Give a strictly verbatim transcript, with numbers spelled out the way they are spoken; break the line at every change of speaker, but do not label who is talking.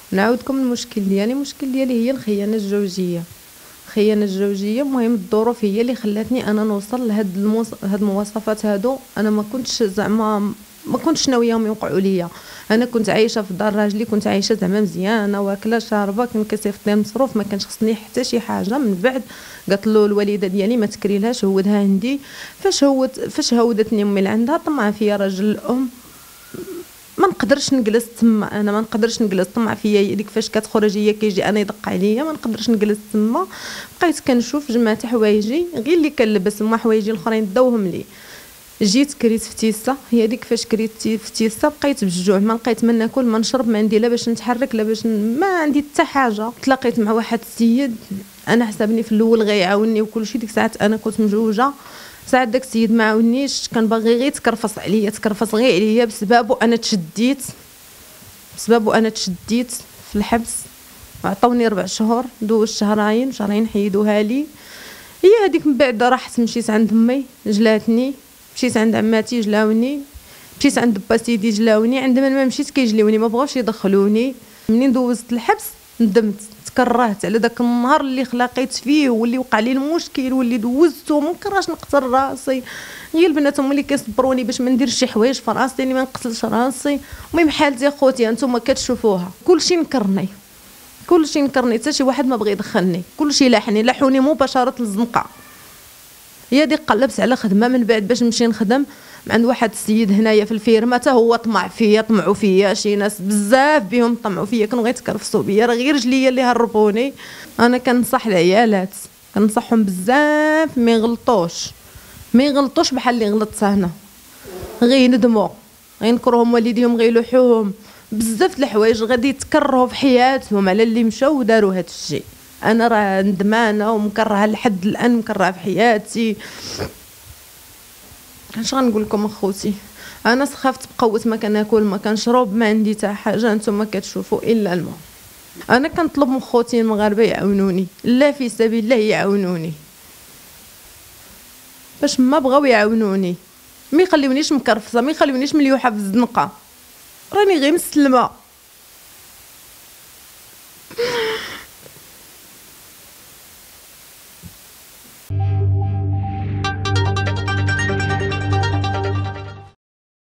نعاودكم المشكل ديالي. المشكل ديالي هي الخيانه الزوجيه. الخيانه الزوجيه المهم الظروف هي اللي خلاتني انا نوصل لهاد الموص... هاد المواصفات هادو. انا ما كنتش زعما ما كنتش ناوياهم يوقعوا ليا. انا كنت عايشه في دار راجلي، كنت عايشه زعما مزيانه، واكله شاربه، كنكسف لي المصروف، ما كانش خصني حتى شي حاجه. من بعد قالت له الوالده ديالي ما تكريلهاش، هودها عندي. فاش هود فاش هودتني امي لعندها طمع فيا راجل الام. ما نقدرش نجلس تما، انا ما نقدرش نجلس طمع فيا. ديك فاش كتخرج هي كيجي انا يدق عليا، ما نقدرش نجلس تما. بقيت كنشوف جمعت حوايجي غير اللي كنلبس، ما حوايجي الاخرين داوهم لي. جيت كريت في تيسا. هي ديك فاش كريت في تيسا بقيت بالجوع، ما لقيت ما ناكل ما نشرب، ما عندي لا باش نتحرك لا باش ن... ما عندي حتى حاجه. تلاقيت مع واحد السيد، انا حسبني في الاول غيعاوني وكل شيء. ديك ساعات انا كنت مزوجه، ساعات داك السيد ما عاونيش، كان باغي غير يتكرفص عليا، تكرفص غير عليا بسببه. انا تشديت بسببه، انا تشديت في الحبس. عطاوني ربع شهور، دوز شهرين شهرين حيدوها لي. هي هذيك من بعد راحت مشيت عند امي جلاتني، مشيت عند عماتي جلاوني، مشيت عند با سيدي جلاوني. عندما ما مشيت كيجليوني، ما بغاوش يدخلوني. منين دوزت الحبس ندمت، تكرهت على داك النهار اللي خلاقيت فيه واللي وقع لي المشكل واللي دوزته. ما نكرهش نقتل راسي، هي البنات هما اللي كيصبروني باش ما نديرش شي حوايج في راسي، اني ما نقتلش راسي. المهم حالتي اخوتي انتما كتشوفوها، كلشي نكرني، كلشي نكرني، حتى شي واحد ما بغى يدخلني، كلشي لاحني لاحوني مباشره للزنقه. هي ديك قلبت على خدمه من بعد باش نمشي نخدم عند واحد السيد هنايا في الفيرما. حتى هو طمع فيا، طمعوا فيا شي ناس بزاف بهم طمعوا فيا، كانوا غيتكرفصوا بيا، راه غير رجليا اللي هربوني. انا كنصح العيالات، كنصحهم بزاف ما يغلطوش، ما يغلطوش بحال اللي غلطت انا. غير ندموا، غينكرهم والديهم، غيلوحوهم بزاف د الحوايج، غادي يتكرهوا في حياتهم على اللي مشاو وداروا هذا الشيء. انا راه ندمانه ومكرهه لحد الان، مكرهه في حياتي. اش غنقول لكم اخوتي، انا سخفت بقوت، ما كناكل ما كنشرب، ما عندي حتى حاجه، نتوما كتشوفوا الا الماء. انا كنطلب من خوتي المغاربه يعاونوني، لا في سبيل الله يعاونوني. باش ما بغاو يعاونوني ما يخليونيش مكرفصه، ما يخليونيش مليوحه في الزنقه، راني غير مسلمه.